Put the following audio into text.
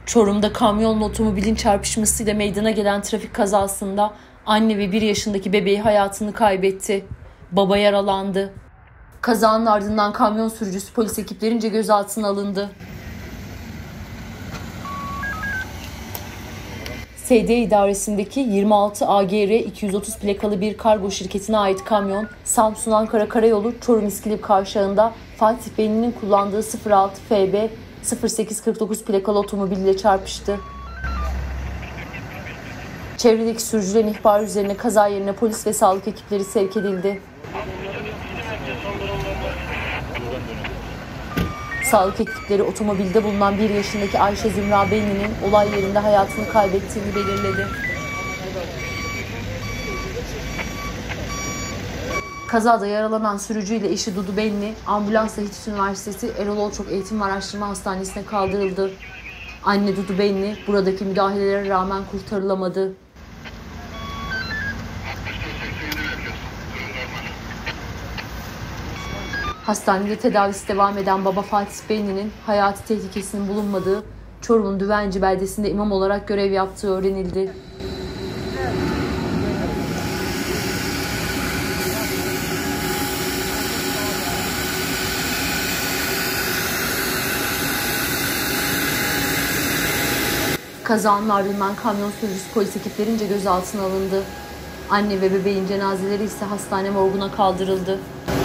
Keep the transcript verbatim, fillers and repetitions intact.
Çorum'da kamyonla otomobilin çarpışmasıyla meydana gelen trafik kazasında anne ve bir yaşındaki bebeği hayatını kaybetti. Baba yaralandı. Kazanın ardından kamyon sürücüsü polis ekiplerince gözaltına alındı. S D idaresindeki yirmi altı A G R iki yüz otuz plakalı bir kargo şirketine ait kamyon, Samsun-Ankara Karayolu Çorum-İskilip kavşağında Fatih Beyli'nin kullandığı sıfır altı F B sıfır sekiz kırk dokuz plakalı otomobiliyle çarpıştı. Çevredeki sürücülerin ihbarı üzerine kaza yerine polis ve sağlık ekipleri sevk edildi. Sağlık ekipleri otomobilde bulunan bir yaşındaki Ayşe Zümra Benli'nin olay yerinde hayatını kaybettiğini belirledi. Kazada yaralanan sürücüyle eşi Dudu Benli, ambulansla Hitit Üniversitesi Erol Olçok Eğitim ve Araştırma Hastanesi'ne kaldırıldı. Anne Dudu Benli, buradaki müdahalelere rağmen kurtarılamadı. Hastanede tedavisi devam eden baba Fatih Benli'nin hayati tehlikesinin bulunmadığı Çorum'un Düvenci beldesinde imam olarak görev yaptığı öğrenildi. Kazanın ardından kamyon sürücüsü polis ekiplerince gözaltına alındı. Anne ve bebeğin cenazeleri ise hastane morguna kaldırıldı.